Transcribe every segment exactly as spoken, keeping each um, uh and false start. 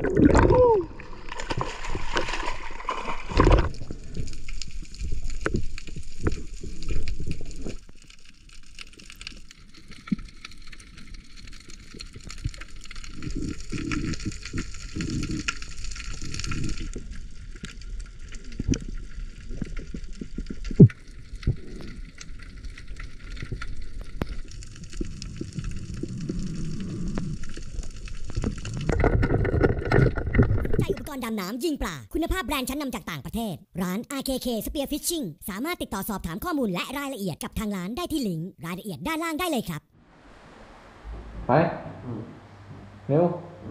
ดำน้ำยิงปลาคุณภาพแบรนด์ชั้นนำจากต่างประเทศร้าน อาร์ เค เค Spear Fishing สามารถติดต่อสอบถามข้อมูลและรายละเอียดกับทางร้านได้ที่ลิงก์รายละเอียดด้านล่างได้เลยครับไปเร็ว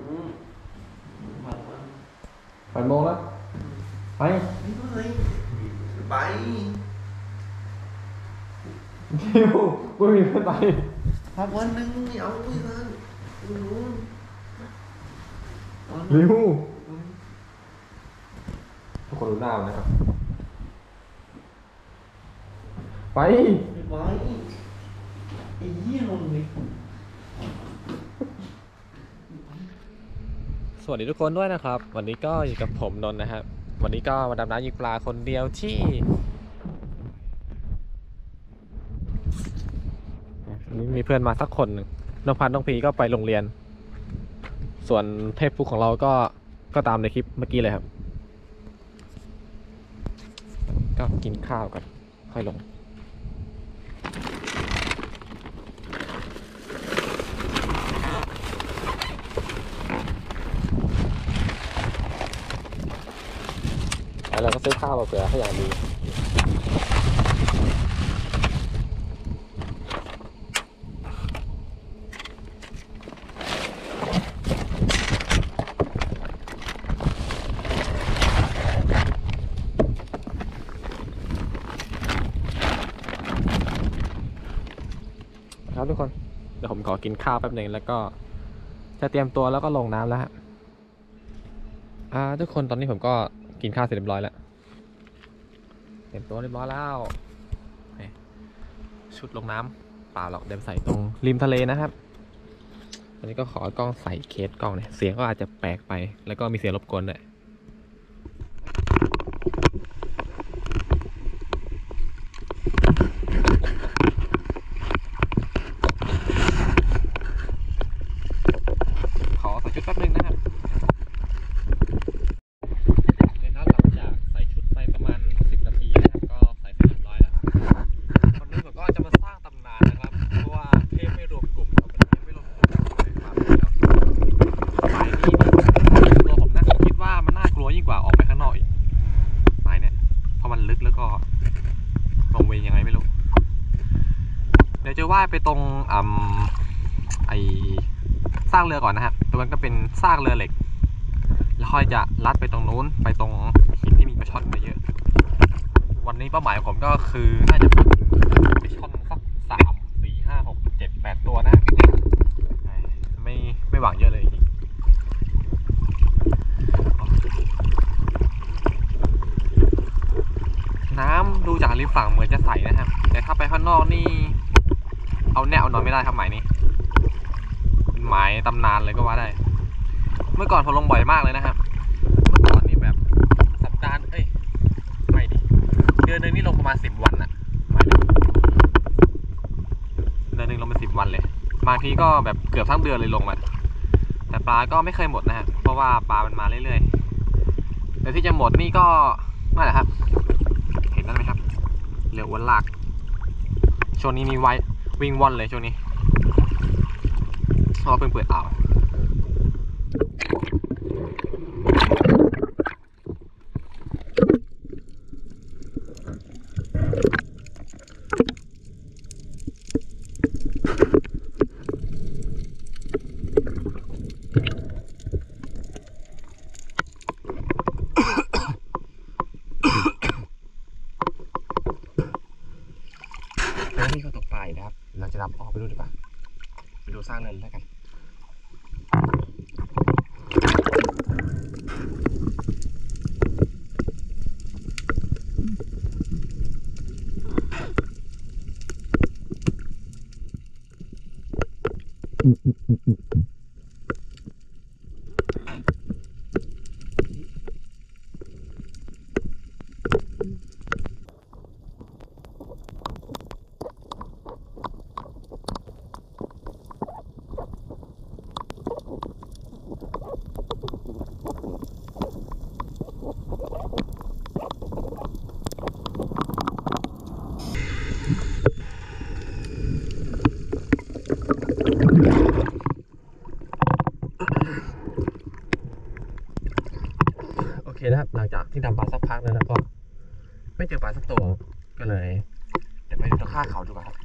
แปดโมงแล้วไปไปเร็วกูมีเพื่อนไปพักวันหนึ่งไม่เอาไม่ทันเร็วทุกคนดูหน้ามันนะครับไปไปไอ้ยี่ลงเลยสวัสดีทุกคนด้วยนะครับวันนี้ก็อยู่กับผมนนท์นะครับวันนี้ก็มาดำน้ำยิงปลาคนเดียวที่นี่มีเพื่อนมาสักคนหนึ่งน้องพันน้องพีก็ไปโรงเรียนส่วนเทพฟุกของเราก็ก็ตามในคลิปเมื่อกี้เลยครับก็กินข้าวก่อนค่อยลงแล้วเราก็ซื้อข้าวมาเผื่อให้อย่างดีครับทุกคนเดี๋ยวผมขอกินข้าวแป๊บหนึ่งแล้วก็จะเตรียมตัวแล้วก็ลงน้ำแล้วฮะอ่าทุกคนตอนนี้ผมก็กินข้าวเสร็จเรียบร้อยแล้วเตรียมตัวเรียบร้อยแล้วชุดลงน้ำเปล่าหรอกเดินใส่ตรงริมทะเลนะครับวันนี้ก็ขอกล้องใส่เคสกล้องเนี่ยเสียงก็อาจจะแปลกไปแล้วก็มีเสียงรบกวนด้วยชุดแป๊บนึงนะครับนะครับหลังจากใส่ชุดไปประมาณสิบนาทีนะครับก็ใส่เสร็จเรียบร้อยแล้ววันนี้ผมก็จะมาสร้างตำนานนะครับเพราะว่าเทพไม่รวมกลุ่มเราเป็นเทพไม่รวมกลุ่มนะครับหมายนี้ตัวผมนะคิดว่ามันน่ากลัวยิ่งกว่าออกไปข้างนอกอีกหมายเนี่ยเพราะมันลึกแล้วก็ลงไปยังไงไม่รู้เดี๋ยวจะว่ายไปตรงอ่ำไอสร้างเรือก่อนนะครับตรงนั้นก็เป็นสร้างเรือเหล็กแล้วค่อยจะลัดไปตรงนู้นไปตรงหินที่มีปลาช่อนมาเยอะวันนี้เป้าหมายผมก็คือน่าจะเป็นปลาช่อนสักสามสี่ห้าหกเจ็ดแปดตัวนะไม่ไม่หวังเยอะเลยจริงน้ำดูจากริมฝั่งเหมือนจะใสนะครับแต่ถ้าไปข้างนอกนี่เอาแน่เอานอนไม่ได้ครับหมายนี้หมายตำนานเลยก็ว่าได้เมื่อก่อนผมลงบ่อยมากเลยนะครับเมื่อก่อนนี้แบบสัปดาห์เอ้ยไม่ดิเดือนนึงนี่ลงประมาณสิบวันอะหมายถึงเดือนนึงลงมาสิบวันเลยบางทีก็แบบเกือบทั้งเดือนเลยลงมาแต่ปลาก็ไม่เคยหมดนะฮะเพราะว่าปลามันมาเรื่อยๆแต่ที่จะหมดนี่ก็นั่นแหละครับเห็นนั่นไหมครับเรืออ้วนลากช่วงนี้มีไว้วิ่งว่อนเลยช่วงนี้เพราะเพิ่งเปิดอ่าวแล้วนี่เขาตกปลาอีกนะครับเราจะนำออกไปดูดีกว่าไปดูสร้างเนินแล้วกันเคนะครับหลังจากที่ดำปลาสักพักแล้วก็ไม่เจอปลาสักตัวก็เลยเดี๋ยวไปดูตะข้าเขาดูกันครับ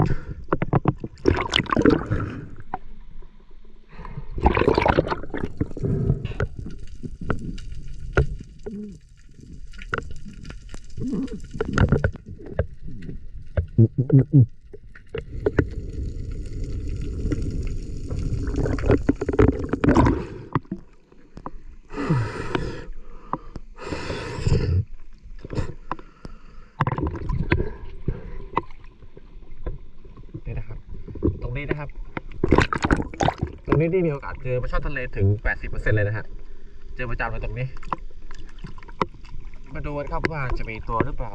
นี่นะครับตรงนี้นะครับตรงนี้ที่มีโอกาสเจอปลาช่อนทะเลถึง แปดสิบเปอร์เซ็นต์ เลยนะฮะเจอประจำเลยตรงนี้มาดูกันครับว่าจะมีตัวหรือเปล่า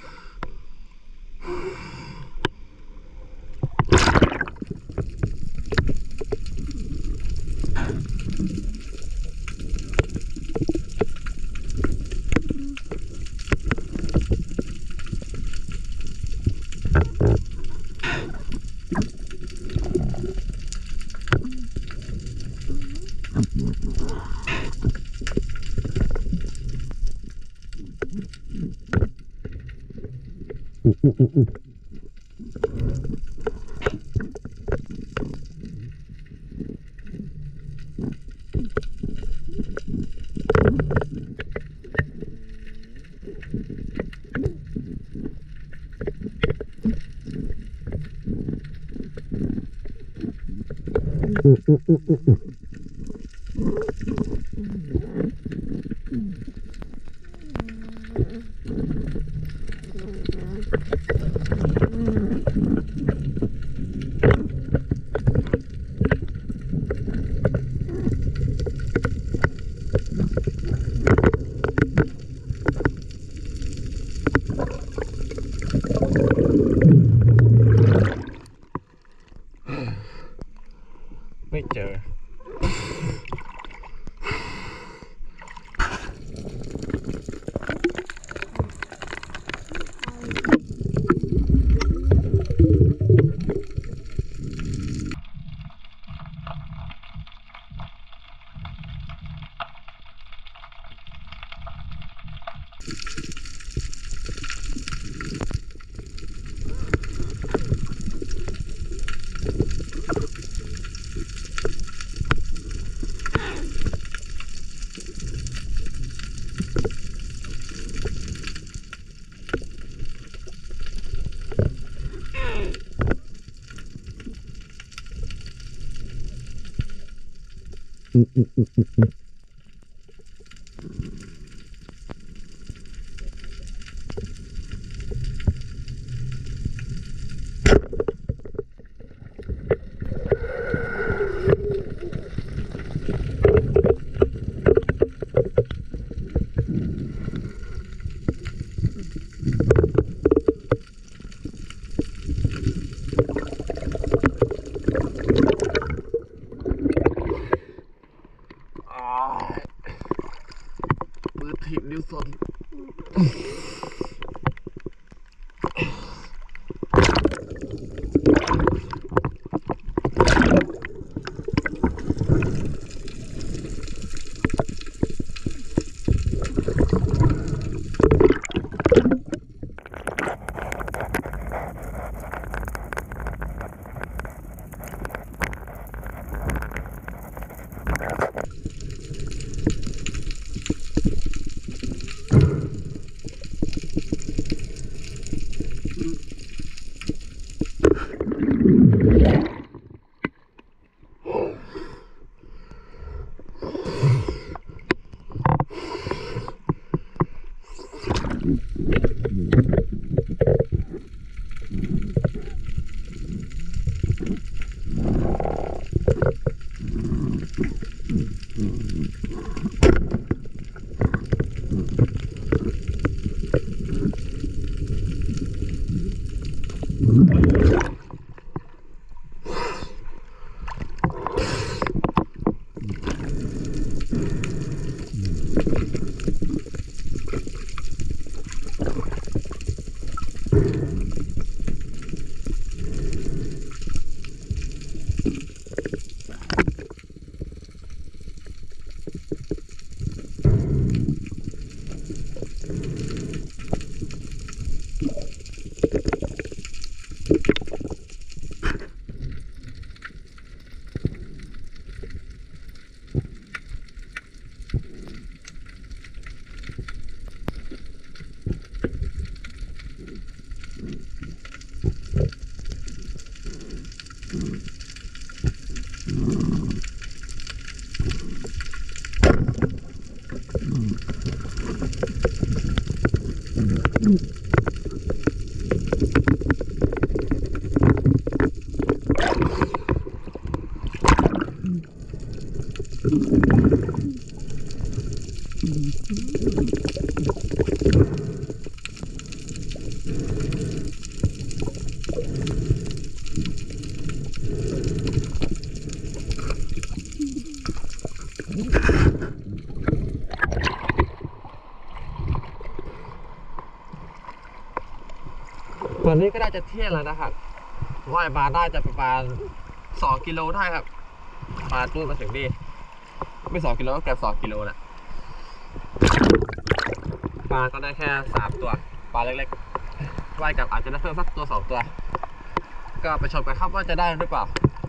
ไม่เจออืมอืมอืมอืมมือถีบนิ้วสนอนนี้ก็น่าจะเที่ยงแล้วนะครับว่ายมาได้จะประมาณสองกิโลได้ครับปลาตู้มาถึงนี่ไม่สองกิโลก็เกือบสองกิโลแหละปลาก็ได้แค่สามตัวปลาเล็กๆว่ายกับอาจจะได้เพิ่มสักตัวสองตัวก็ไปชมกันครับว่าจะได้หรือเปล่า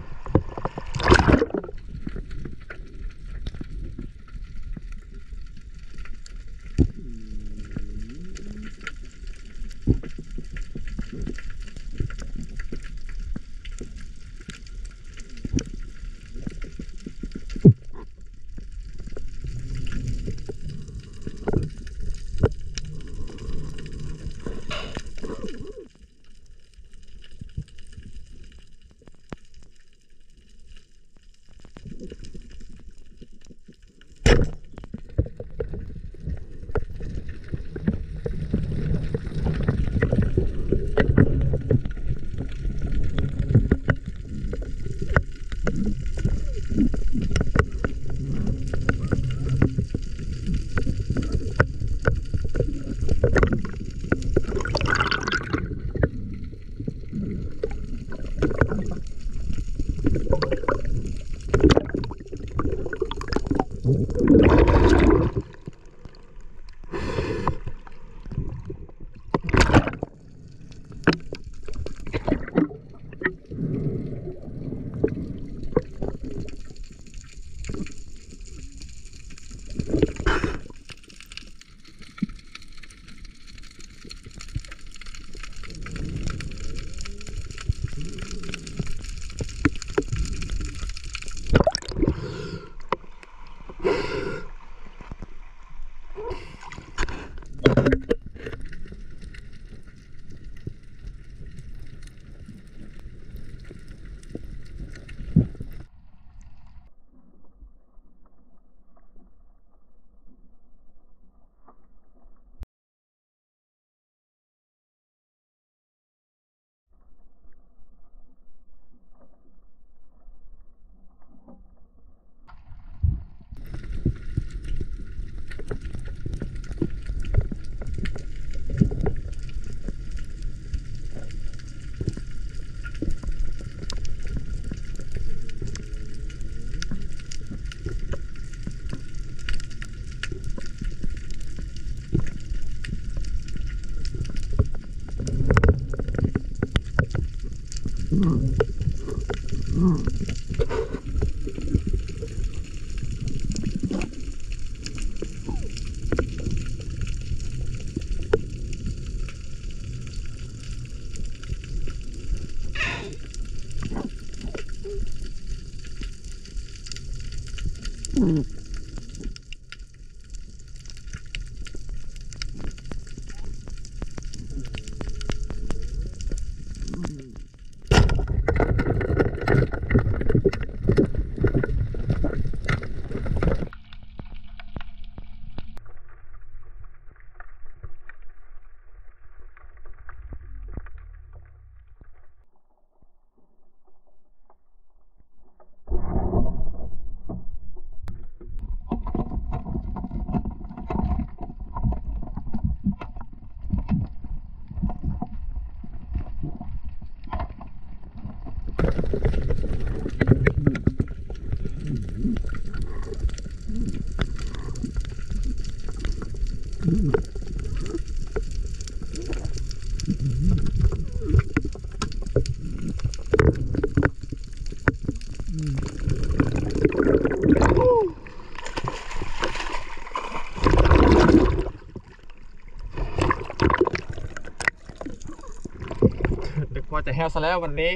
นึกว่าจะแห้วซะแล้ววันนี้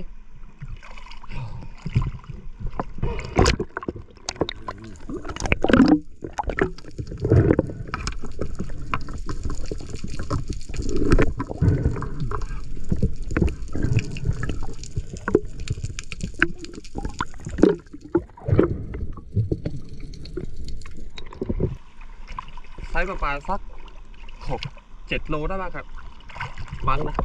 ไซส์ประมาณสักหกเจ็ดโลได้บ้างครับมั้งนะ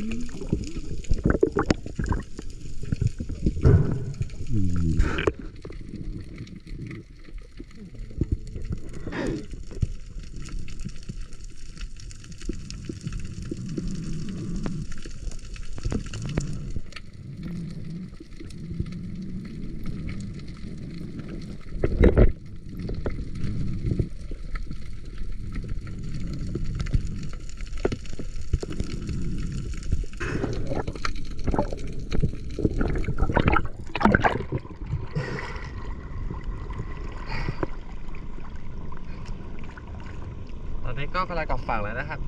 ตอนนี้ก็กำลังกลับฝั่งแล้วนะครับ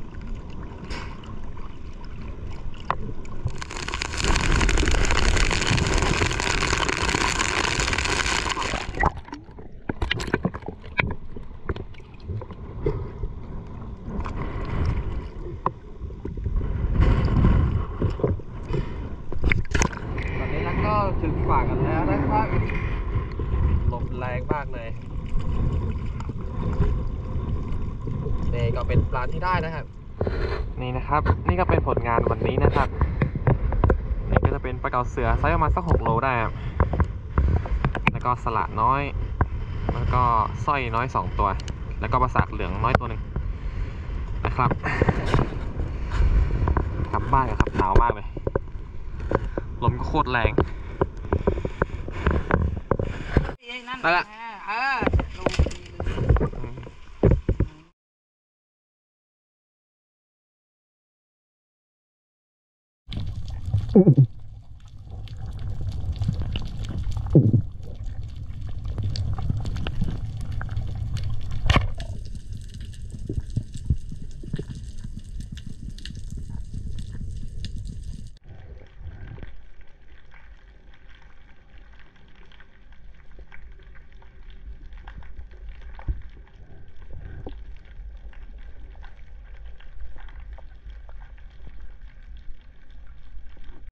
ตอนนี้เราก็ถึงฝั่งกันแล้วนะครับลมแรงมากเลยนี่ก็เป็นปลาที่ได้นะครับนี่นะครับนี่ก็เป็นผลงานวันนี้นะครับนี่ก็จะเป็นปลาเก๋าเสือไซส์ประมาณสักหกโลได้ครับแล้วก็สละน้อยแล้วก็สร้อยน้อยสองตัวแล้วก็ปลาสากเหลืองน้อยตัวหนึ่งนะครับกลับบ้านกันครับหนาวมากเลยลมก็โคตรแรงไปละ Mm-mm.